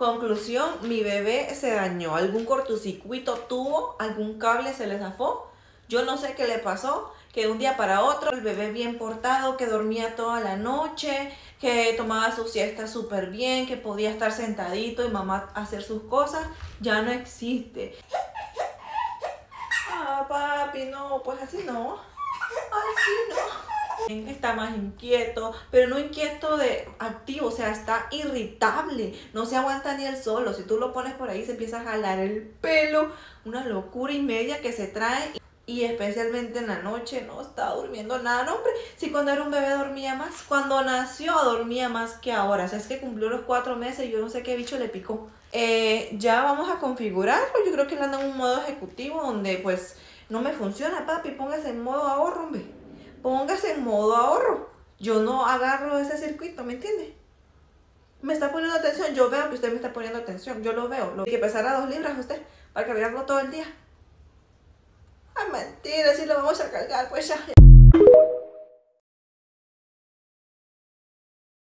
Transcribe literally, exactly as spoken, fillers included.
Conclusión, mi bebé se dañó. Algún cortocircuito tuvo, algún cable se le zafó. Yo no sé qué le pasó, que de un día para otro el bebé bien portado, que dormía toda la noche, que tomaba su siesta súper bien, que podía estar sentadito y mamá hacer sus cosas, ya no existe. Ah, papi, no, pues así no. Así no. Está más inquieto, pero no inquieto de activo, o sea, está irritable, no se aguanta ni el solo. Si tú lo pones por ahí se empieza a jalar el pelo, una locura y media que se trae. Y especialmente en la noche no está durmiendo nada, no hombre, si cuando era un bebé dormía más, cuando nació dormía más que ahora, o sea, es que cumplió los cuatro meses y yo no sé qué bicho le picó. Eh, ya vamos a configurarlo, yo creo que le ando en un modo ejecutivo donde pues no me funciona, papi, póngase en modo ahorro, hombre, póngase en modo ahorro, yo no agarro ese circuito, ¿me entiende? Me está poniendo atención, yo veo que usted me está poniendo atención, yo lo veo, lo que pesara dos libras usted, para cargarlo todo el día. Ah, mentira, si lo vamos a cargar, pues ya.